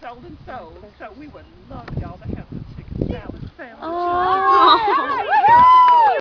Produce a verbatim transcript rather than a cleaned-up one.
sold and sold, so we would love y'all to have the tickets.